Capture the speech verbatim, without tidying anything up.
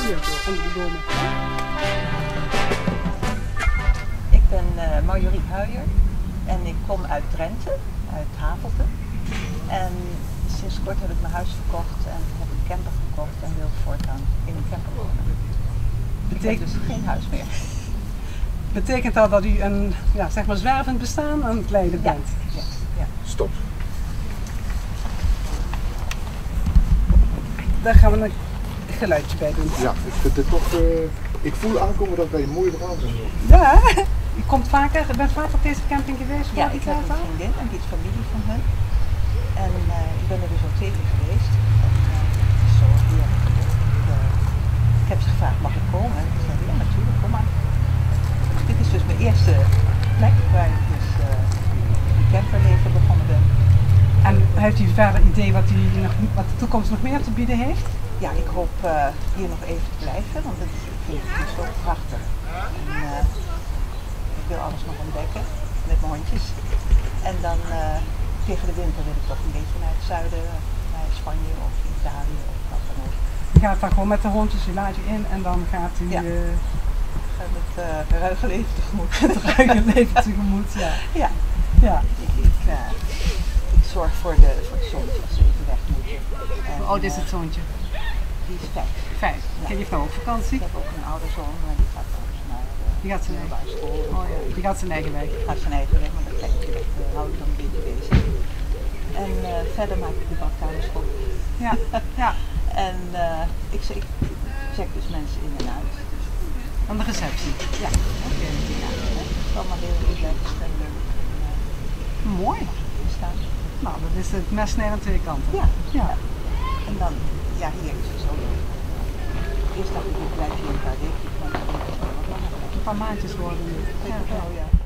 hier zo, onder de bomen. Ik ben uh, Marjorie Huijer en ik kom uit Drenthe, uit Havelte. En sinds kort heb ik mijn huis verkocht en heb een camper gekocht en wil voortaan in een camper wonen. Betekent dus geen huis meer. Betekent dat dat u een ja, zeg maar zwervend bestaan aan het leiden bent? Ja, ja. Stop. Daar gaan we een geluidje bij doen. Ja, ik vind dit toch. Uh, ik voel aankomen dat wij een mooie verhaal zijn. Ja, u komt vaker, bent vaker op deze camping geweest? Ja, ik heb een vriendin en die is familie van hen. En uh, ik ben er dus al twee keer geweest. En uh, zo heerlijk. Uh, ik heb ze gevraagd, mag ik komen? En ze zei, ja natuurlijk, kom maar. Dit is dus mijn eerste plek waar ik dus uh, een camperleven begonnen ben. En heeft u verder idee wat, u nog, wat de toekomst nog meer te bieden heeft? Ja, ik hoop uh, hier nog even te blijven, want het, ik vind het zo prachtig. En, uh, ik wil alles nog ontdekken met mijn hondjes. En dan uh, tegen de winter wil ik toch een beetje naar het zuiden, naar Spanje of Italië of wat dan ook. Je gaat dan gewoon met de hondjes, je laat je in en dan gaat u... Ja. Uh, gaat het uh, ruige leven tegemoet. het ruige leven tegemoet, ja. Ja. Ja. Ik, ik, uh, ik zorg voor, de, voor het zoontje als ze even weg moeten. En, Hoe oud is het zoontje? Die is vijf. Vijf. Ja. Die heeft nou ook vakantie? Ik heb ook een oude zoon, maar die gaat ook naar de die gaat zijn middelbare school. Oh ja, die gaat zijn eigen weg. Die gaat zijn eigen weg, maar dat kleintje dat uh, hou ik dan een beetje bezig. En uh, verder maak ik de badkamer schoon. Ja. Ja. En uh, ik, ik check dus mensen in en uit. Aan de receptie? Ja. Okay. Ja. Het is allemaal heel relaxed en leuk. En, uh, mooi. Staan. Nou, dat is het mes snijden aan twee kanten. Ja. Ja. En dan, ja, hier is het zo leuk. Eerst dacht ik, ik blijf hier een paar weken, maar dan is het wel wat langer. Een paar maandjes worden nu. Ja. Ja.